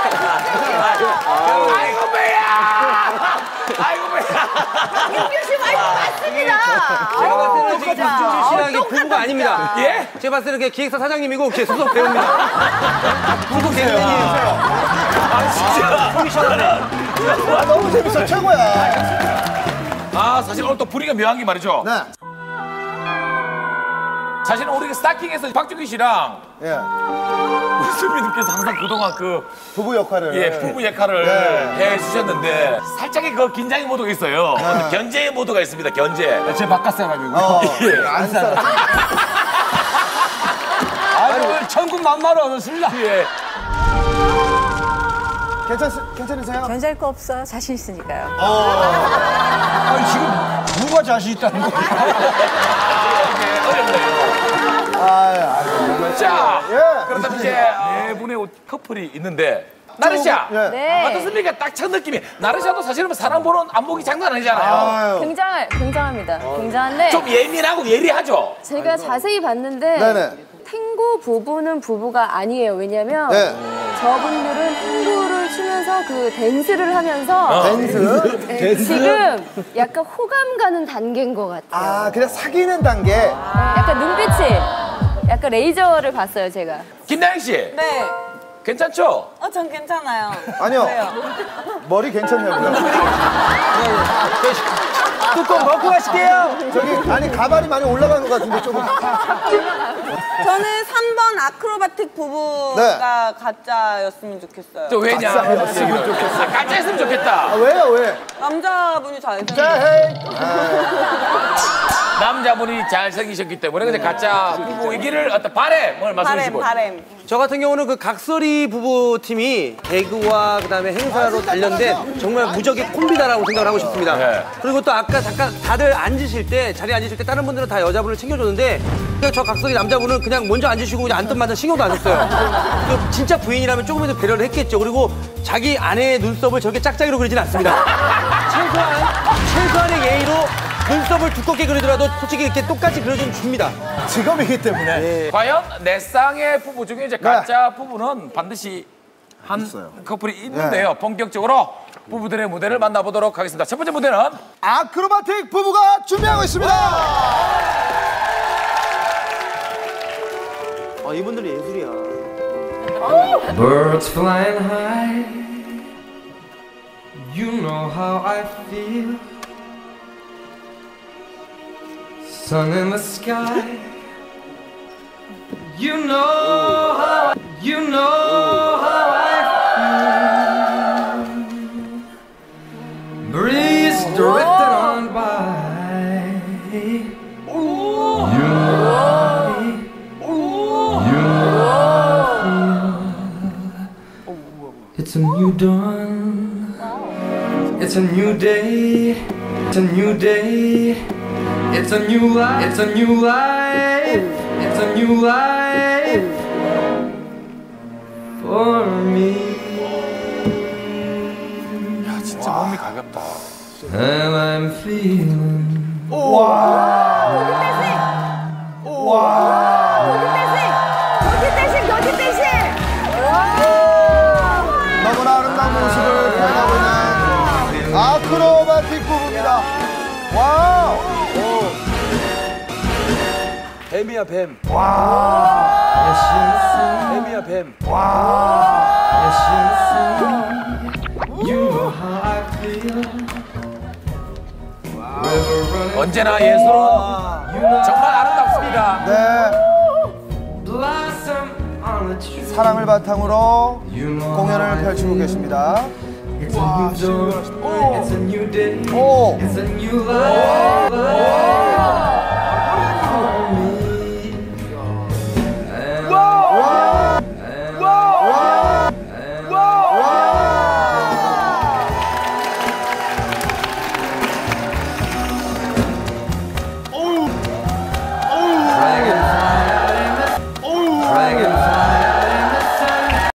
아이고 배야. 아이고 배야. 박윤규 씨 와이프 맞습니다. 제가 봤을 때는 지금 박준규 씨랑 이게 부부가 아닙니다. 예? 제가 봤을 때는 기획사 사장님이고 소속 배우입니다. 부부 개그맨이에요. 아 진짜. 속이 시원하네. 너무 재밌어. 최고야. 아 사실 오늘 또 분위기가 묘한 게 말이죠. 네. 사실은 우리가 스타킹에서 박준규 씨랑 예. 우수민님께서 항상 그동안 그 부부 역할을. 부부 역할을 해주셨는데 살짝의 그 긴장의 모드가 있어요. 견제의 모드가 있습니다. 견제. 제 바깥 사람이고. 안 살아. 아유, 천국 만마로 얻었습니다. 예. 괜찮으세요? 견제할 거 없어. 자신 있으니까요. 아니, 지금 누가 자신 있다는 거야? 자, 예. 그렇다면 이제 네 분의 커플이 있는데 나르 씨, 네. 어떻습니까? 딱 첫 느낌이 나르 씨도 사실은 사람 보는 안목이 장난 아니잖아요. 굉장합니다. 굉장한데 좀 예민하고 예리하죠. 제가 자세히 봤는데 네네. 탱고 부부는 부부가 아니에요. 왜냐면 네. 저분들은 탱고를 추면서 그 댄스를 하면서 댄스? 지금 약간 호감 가는 단계인 것 같아요. 아, 그냥 사귀는 단계. 약간 눈빛이 약간 레이저를 봤어요, 제가. 김나영 씨, 네. 괜찮죠? 전 괜찮아요. 아니요. 왜요? 머리 괜찮냐고요? 뚜껑 먹고 가실게요. 저기, 아니, 가발이 많이 올라간 것 같은데, 조금. 저는 3번 아크로바틱 부부가 가짜였으면 좋겠어요. 저 왜냐? 가짜였으면 좋겠다. 아, 왜요, 왜? 남자분이 잘생겼어요. 자, 헤이. 남자분이 잘생기셨기 때문에 근데 가짜 부부이기를 어떤 바램을 말씀해주시고. 바램. 저 같은 경우는 그 각설이 부부 팀이 개그와 그다음에 행사로 단련된 정말 무적의 콤비다라고 생각을 하고 싶습니다. 네. 그리고 또 아까 잠깐 다들 앉으실 때 자리에 앉으실 때 다른 분들은 다 여자분을 챙겨줬는데 그냥 저 각설이 남자분은 그냥 먼저 앉으시고 그냥 앉든 말든 신경도 안 썼어요. 그 진짜 부인이라면 조금이라도 배려를 했겠죠. 그리고 자기 아내의 눈썹을 저렇게 짝짝이로 그리진 않습니다. 최소한의 예의로 눈썹을 두껍게 그리더라도 솔직히 이렇게 똑같이 그려주면 줍니다. 직업이기 때문에. 과연 내 쌍의 부부 중에 이제 가짜 부부는 반드시 한 커플이 있는데요. 본격적으로 부부들의 무대를 만나보도록 하겠습니다. 첫 번째 무대는 아크로바틱 부부가 준비하고 있습니다. 이분들이 예술이야. Birds flying high, you know how I feel. Sun in the sky, you know how I feel. Breeze drifting on by, you it's a new dawn, it's a new day, it's a new day, it's a new life, it's a new life, it's a new life for me. 야 진짜 몸이 가볍다. And I'm feeling 너무나 아름다운 모습을 표현하고 있는 아크로바틱 부부입니다. 와우! 뱀이야 뱀. 뱀이야 뱀. you know how I feel. 언제나 예술은 정말 아름답습니다. 네, Blossom on a tree. 사랑을 바탕으로 공연을 펼치고 계십니다. It's a new dawn, it's a new day, 오! it's a new life.